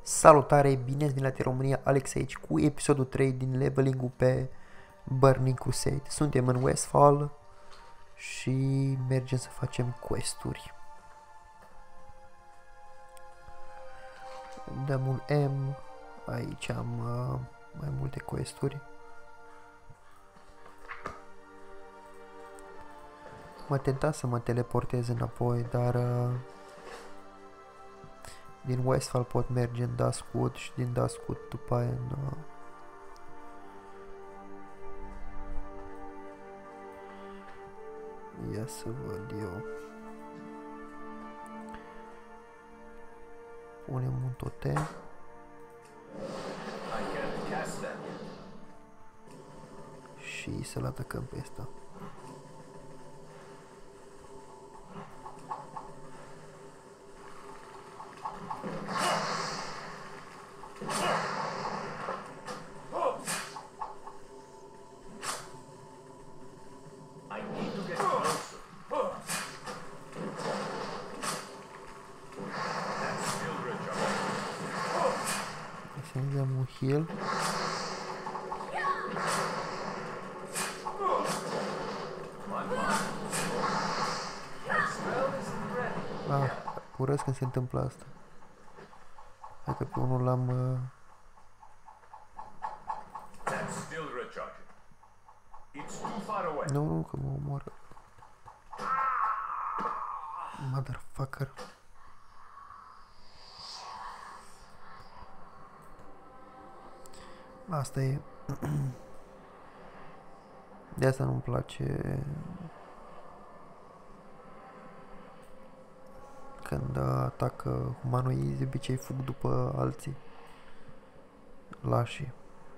Salutare, bine ați venit la România, Alex aici cu episodul 3 din leveling-ul pe Burning Crusade. Suntem în Westfall și mergem să facem quest-uri. Dăm un M, aici am mai multe quest-uri. Mă tenta să mă teleportez înapoi, dar din Westfall pot merge în Duskwood și din Duskwood după aia în... Ia să văd eu. Punem un totem. Și să-l atacăm pe ăsta. Să ne dăm un heal. Urăsc când se întâmplă asta. Hai că pe unul l-am... Nu, că mă omoară. Motherfucker. Asta e. De asta nu-mi place când atacă humanoizi, de obicei fug după alții lași.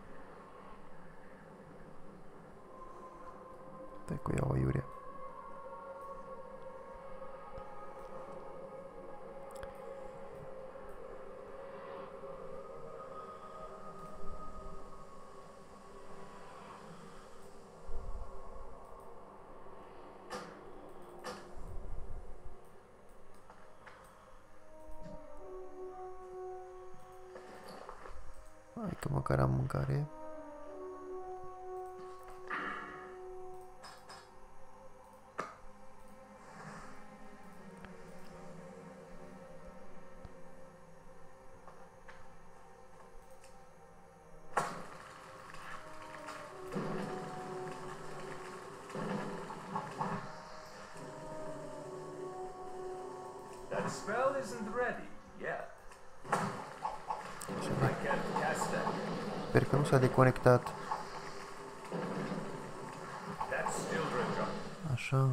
Stai cu ea o iurea. Hai că măcar am mâncare. That spell isn't ready yet. I can't cast that. Sper că nu s-a deconectat. That's still Richard. Așa.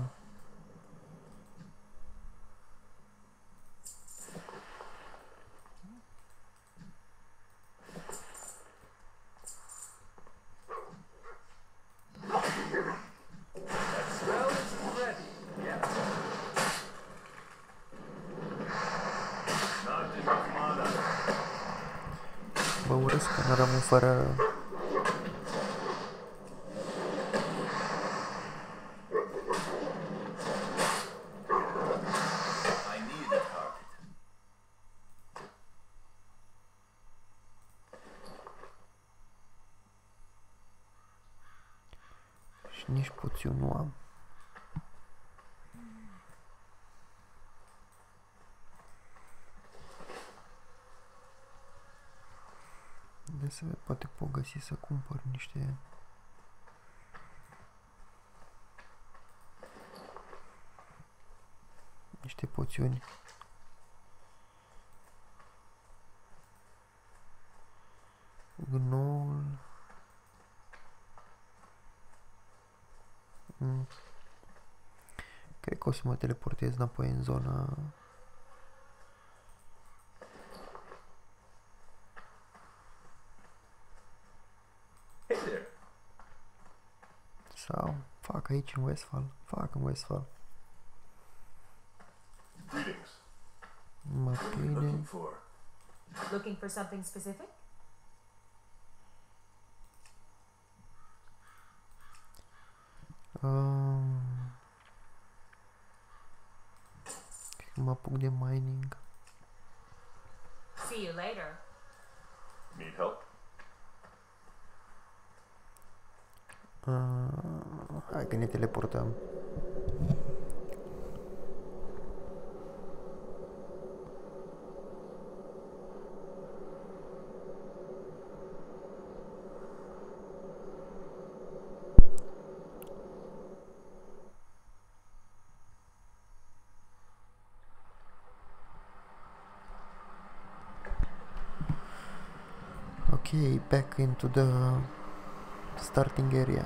That spell isn't ready yet. Not enough mana. Bă, urăsc că n-am rămân fără... I need a target. Și nici poțiuni nu am. De să văd, poate pot găsi să cumpăr niște poțiuni. Gnoul. Cred că o să mă teleportez înapoi în zona... Hey there. Sau fac aici în Westfall. Fac în Westfall. Greetings. Mă What are you pâine. looking for? Looking for something specific? Cred că mă apuc de mining. See you later. Need help? Hai că ne teleportăm. Okay, back into the starting area.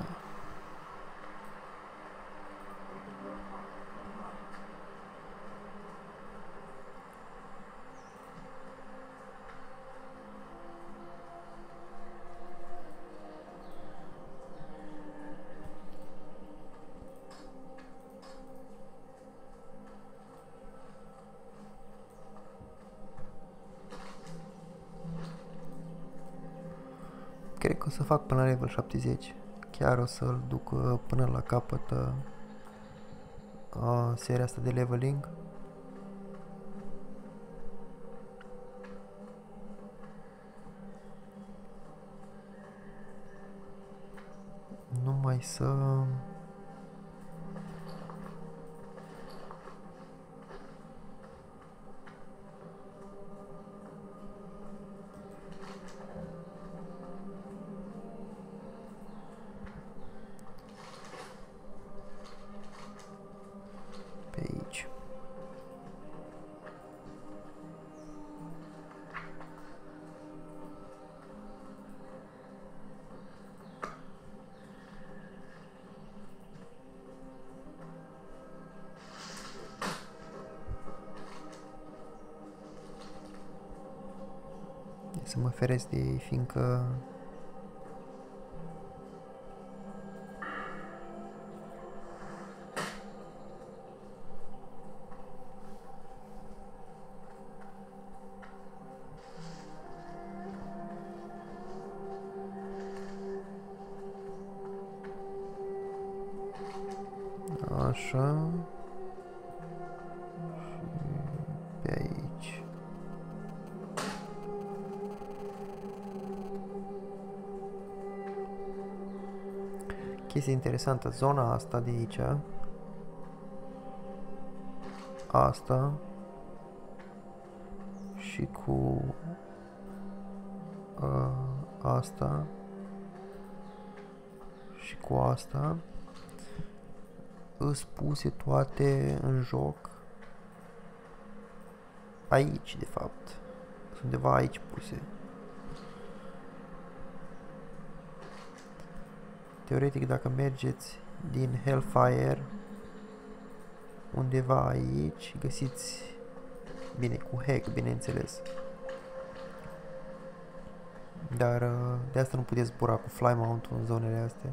Cred că o să fac până la level 70. Chiar o să-l duc până la capăt seria asta de leveling. Numai să... pe aici. Să mă feresc de ei, fiindcă așa și pe aici. Chestie interesantă, zona asta de aici, asta și cu asta și cu asta îs puse toate în joc aici, de fapt. Sunt undeva aici puse. Teoretic, dacă mergeți din Hellfire undeva aici, găsiți, bine, cu hack, bineînțeles. Dar de asta nu puteți zbura cu fly mount-ul în zonele astea.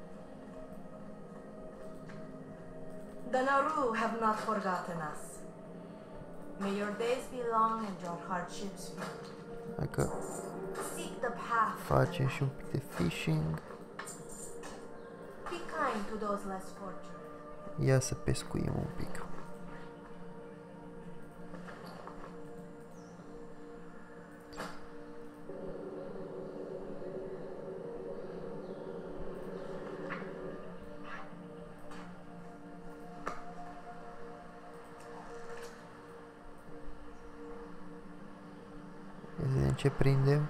The Naru have not forgotten us. May your days be long and your hardships few. Hai că Seek the path. facem și un pic de fishing. Be kind to those less fortunate. Ia să pescuim un pic. Ia să vedem ce prindem.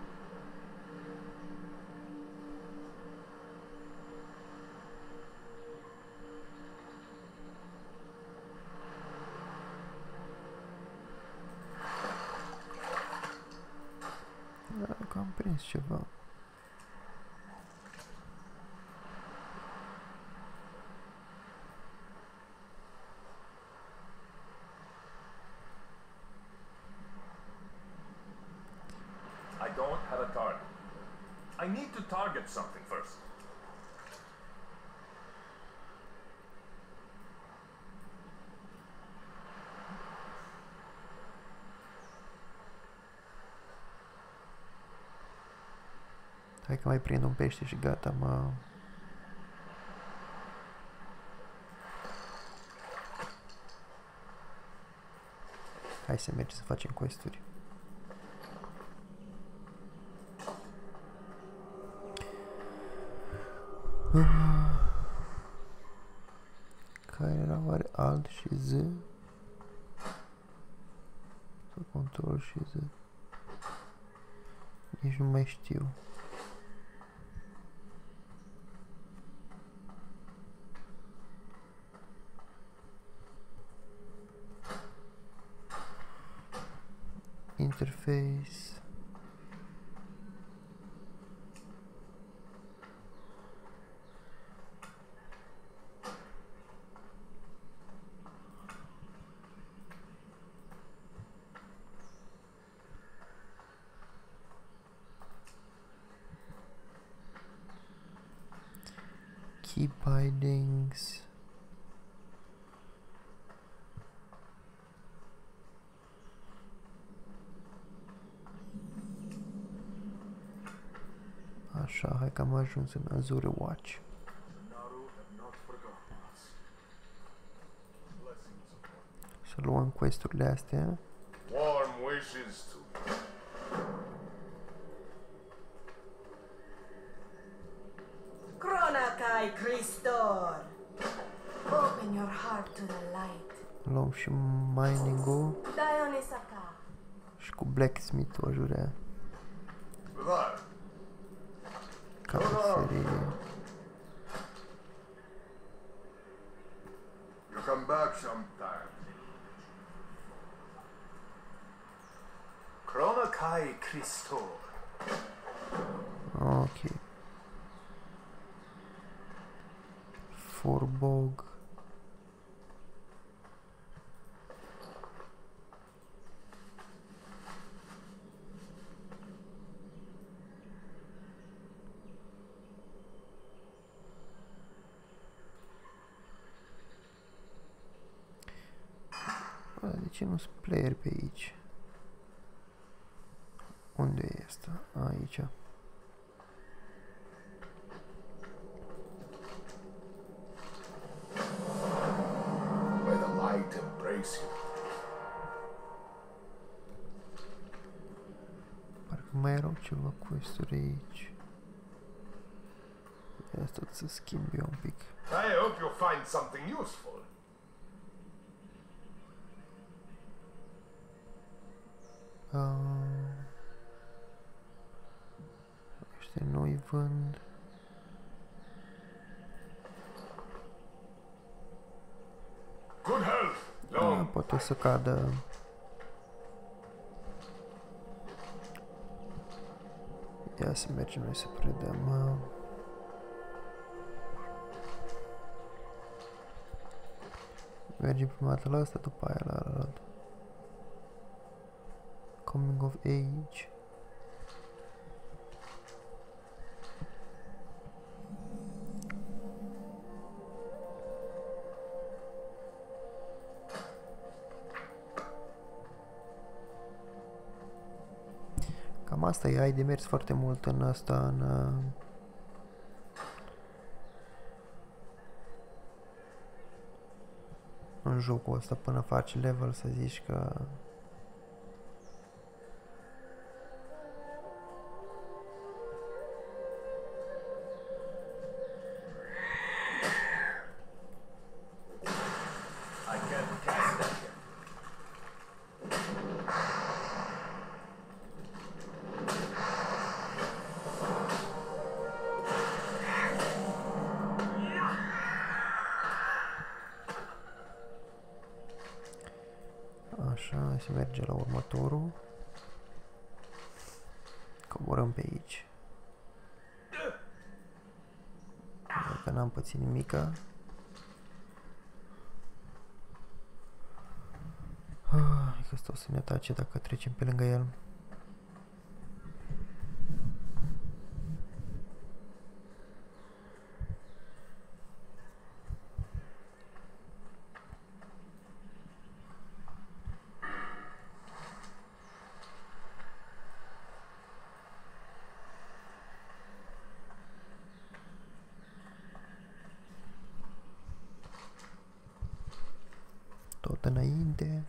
Da, că am prins ceva. I don't have a target. I need to target something first. Hai că mai prind un pește și gata, mă. Hai să mergem să facem quest-uri. Care era oare Alt și Z? Sau Control și Z? Nici nu mai știu. Interface. Key bindings. Așa, hai că am ajuns în Azure Watch. Naru have not forgotten us. Blessings upon Să luăm quest-urile astea. you. Warm wishes to you. Cronakai Christor! Open your heart to the light. Luăm și mining-ul Dionysaka. și cu blacksmith-ul ajurea. There. Carroserie. You come back sometime. Cronakai Christor. Ok. Forbog. De ce nu sunt player pe aici? Unde e asta? Aici. May the light embrace you. Parcă mai erau ceva quest-uri aici. Asta să schimb eu un pic. I hope you find something useful. Ăștia nu-i vând. Good health. Long. Poate o să cadă. Ia să mergem noi să predăm. Mergem prima dată la asta, după aia la alt. Coming of age. Cam asta e, ai de mers foarte mult în asta, în jocul ăsta până faci level, să zici că I can't cast that yet. așa, se merge la următorul. Coborăm pe aici. Dacă n-am pățit nimica. Că ăsta o să ne atace dacă trecem pe lângă el. Tot înainte.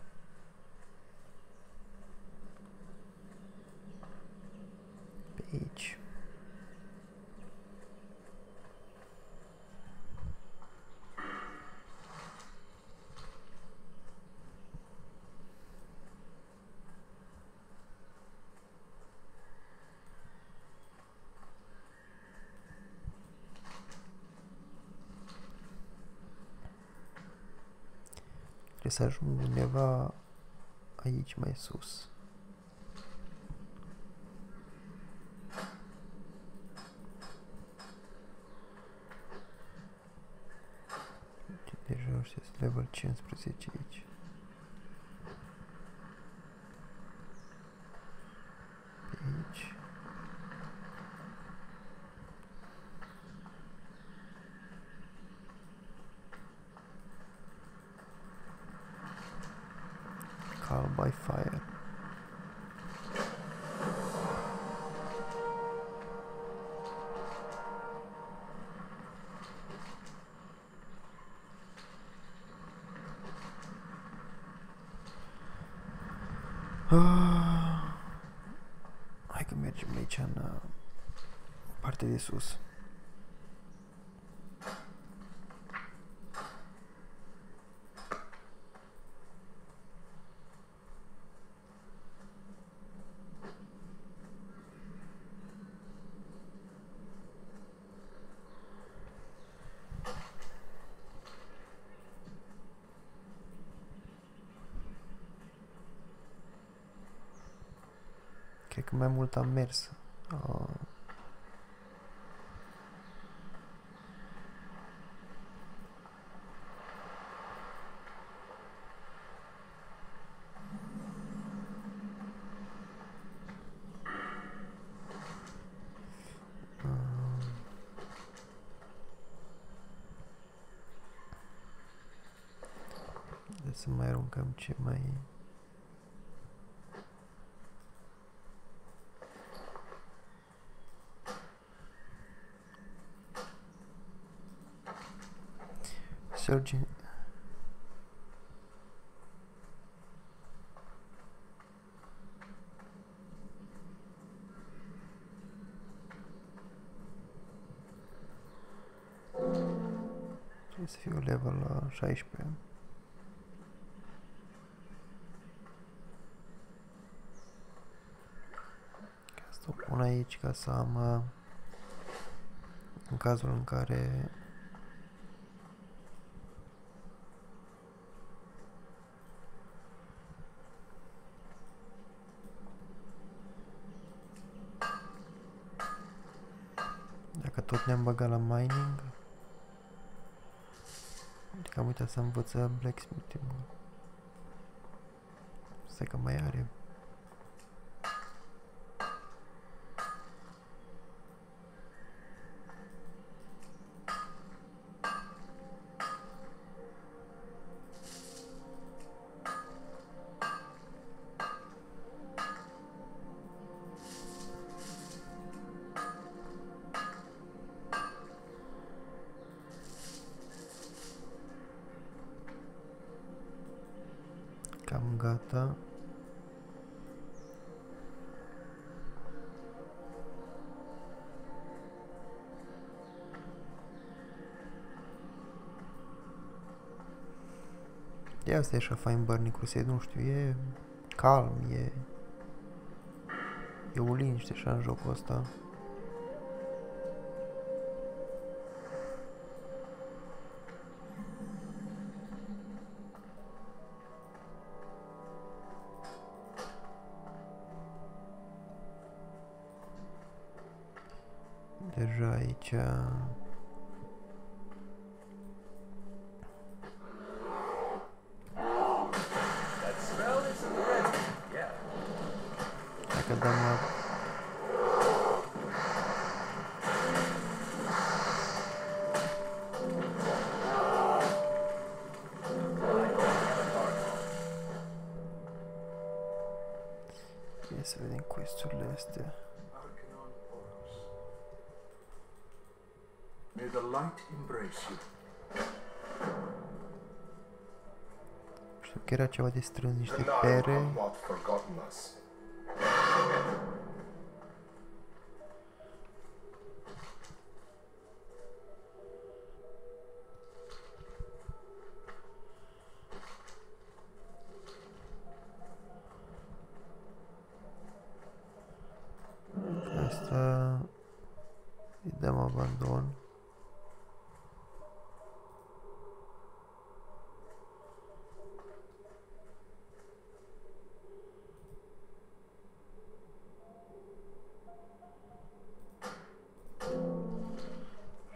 Pe aici. Trebuie să ajung undeva aici mai sus. Deja ăștia sunt level 15 aici. Pe aici. Call by fire. Hai că mergem aici în partea de sus. Cred că mai mult am mers. Să mai aruncăm ce mai... Surgeon. Trebuie să fiu level la 16. Asta o pun aici ca să am în cazul în care dacă tot ne-am băgat la mining, adică am uitat să învăț blacksmithing. Stai că mai are. Cam gata. De asta e așa fain Burning Crusade, nu știu, e calm, e o liniște așa în jocul ăsta. Deja aici dacă dăm ia să vedem quest-urile astea. May the light embrace you. Știu că era ceva de strâns niște The Nile pere. have not forgotten us. Asta îi dăm abandon.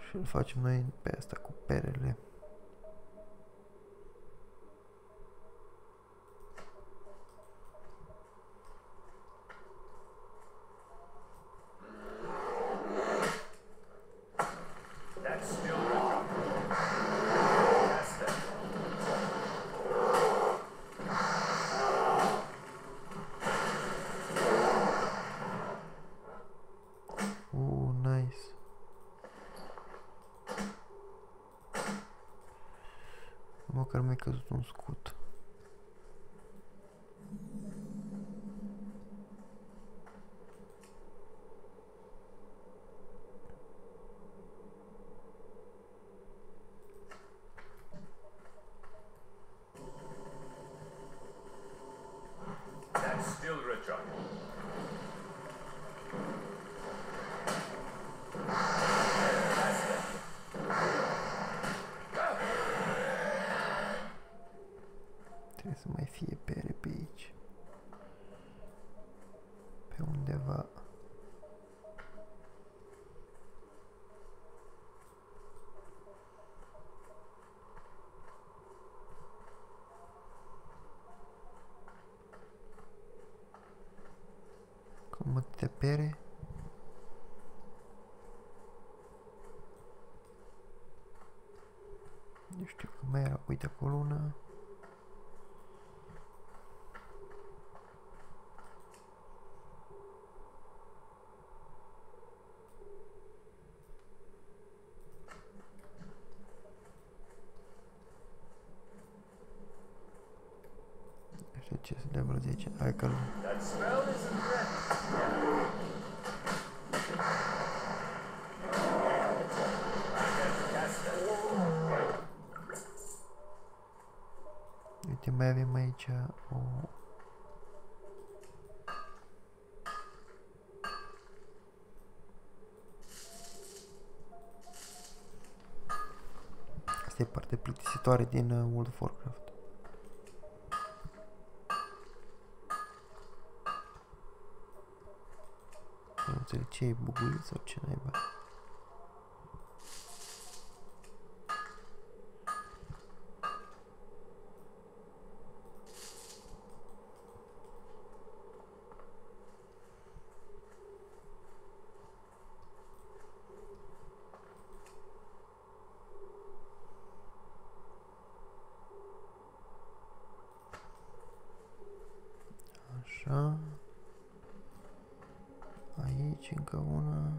Și îl facem noi pe asta cu perele. That's still retro. Cast that. Nice. Măcar mi-a căzut un scut. That's still retro. Cast that. Trebuie să mai fie pere pe aici. Pe undeva. Cum atâtea pere. Nu știu că mai era, uite acolo una. Așa ce să level 10, hai că That smell isn't red. Cast that. uite, mai avem aici o... Asta e partea plictisitoare din World of Warcraft. Nu înțeleg ce e buguit sau ce naiba. Așa. Aici încă una.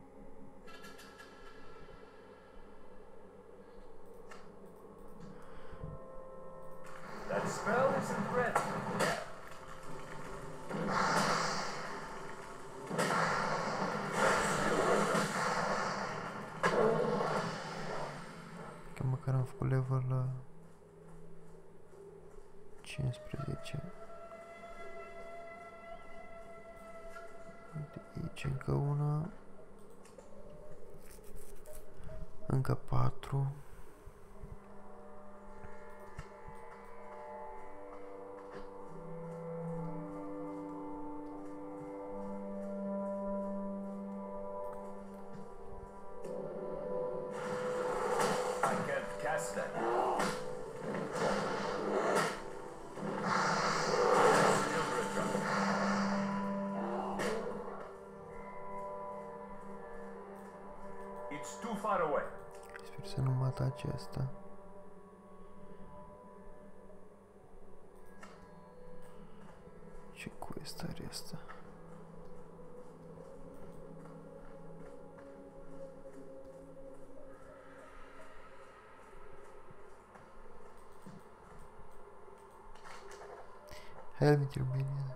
That smell isn't red. Că măcar am făcut level la 15. Uite, aici încă una. Încă 4. I can't cast that. That's still retro. It's too far away. Sper să nu mă atace asta. Ce quest are asta? Helmet Romania.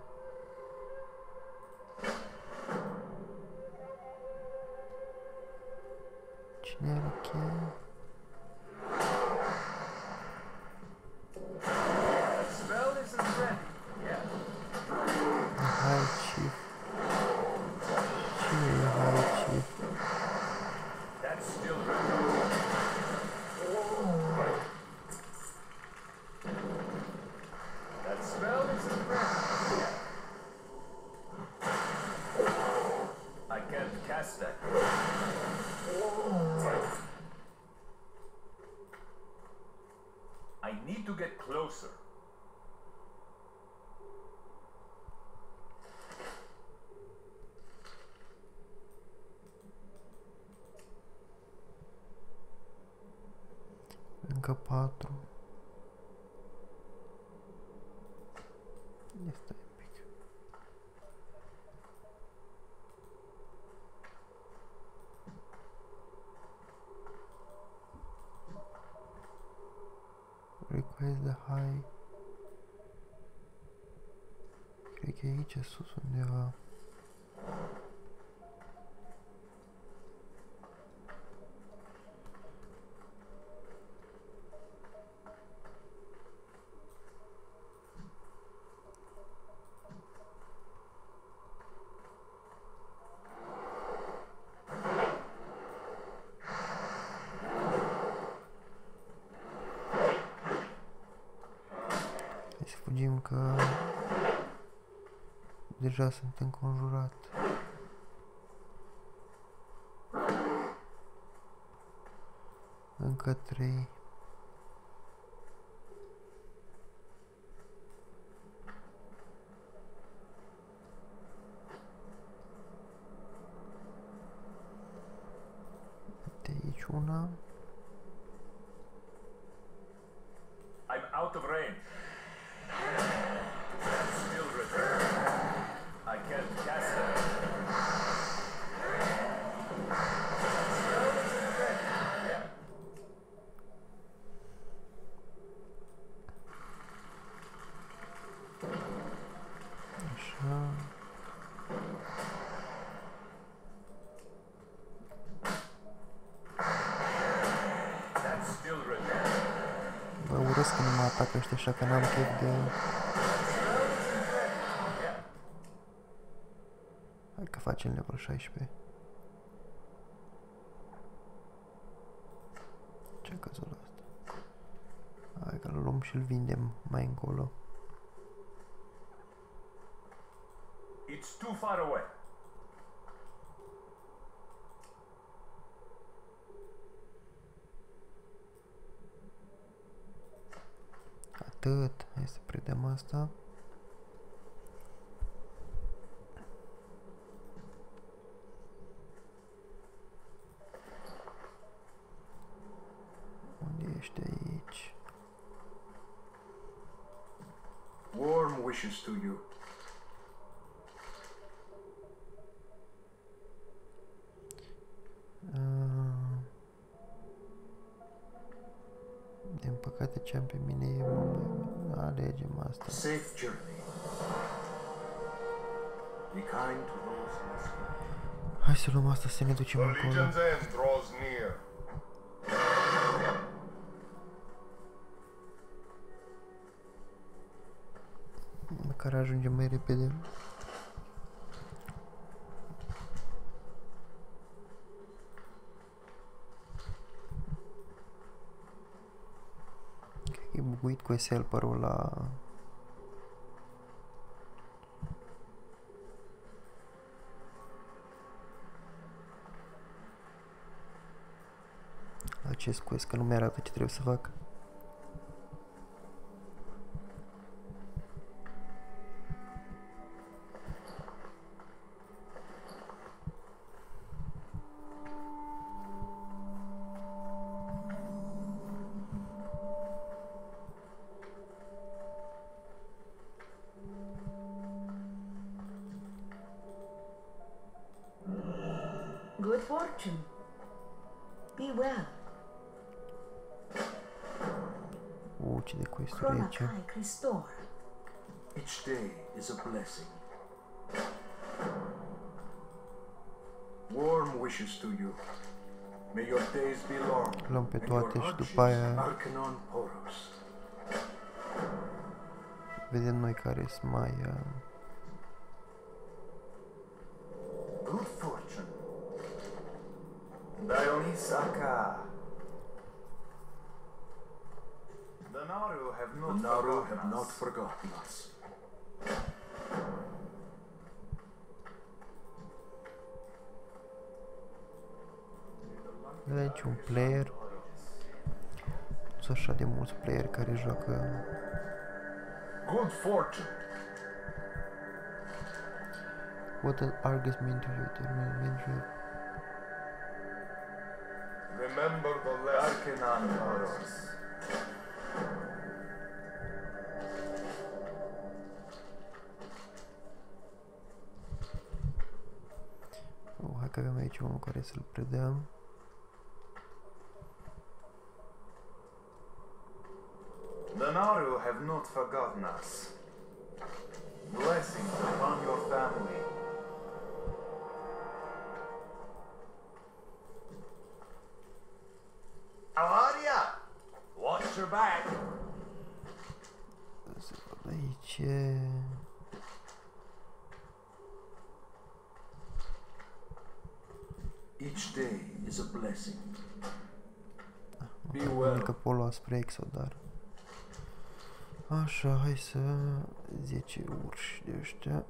Cine era cheia? That smell isn't red. Yeah. High Chief. Cine e High Chief? That's still retro. That smell isn't red. Yeah. I can't cast that. get closer. Încă 4. Este un pic. Request the high. Cred că e aici sus undeva. Hai să fugim că deja sunt înconjurat. Încă 3. De aici una. I'm out of range. Still return. I can't cast them. Așa. That's still return. Bă, urăsc când mă atacă ăștia așa că n-am chef de... Hai că facem level 16. Ce-a căzut la asta? Hai că-l luăm și-l vindem mai încolo. It's too far away. Atât. Hai să predăm asta. Unde ești aici? Warm wishes to you. Din păcate ce am pe mine e mult mai... Alegem asta. Safe journey. Be kind to those less fortunate. Hai să luăm asta să ne ducem The încolo. Legion's end draws near. Măcar ajungem mai repede. Cred că e buguit cu helper-ul la... acest quest, că nu mi-arată ce trebuie să fac. Good fortune. Be well. Ce de quest-uri aici. Chronakai Christor. Each day is a blessing. Warm wishes to you. May your days be long. Luăm pe and your toate și hardships după aia Arcanon Poros. vedem noi care sunt mai... Good fortune. Dionysaka. The Naru have The not Naru forgotten have not us. forgotten us. Vedem aici un player. sunt așa de mulți playeri care joacă. Good fortune. What does Argus mean to you? Remember the lesson. Arkenan. Oh, hai că avem aici unul care să-l predăm. The Naru have not forgotten us. Blessings upon your family. How are ya? Watch your back. Să văd aici. Each day is a blessing. Be Măcar well. mică polo spre Exodar. Așa, hai să... 10 urși de ăștia.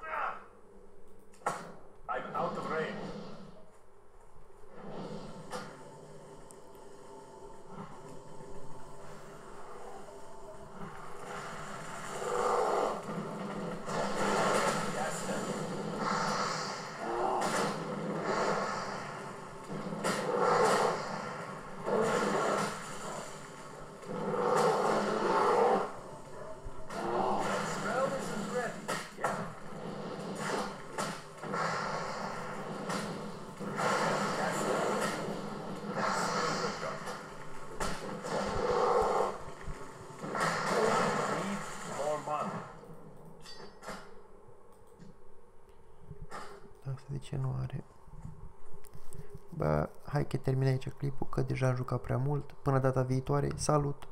I'm out of range. Asta de ce nu are? Bă, hai că termin aici clipul, că deja am jucat prea mult. Până data viitoare, salut!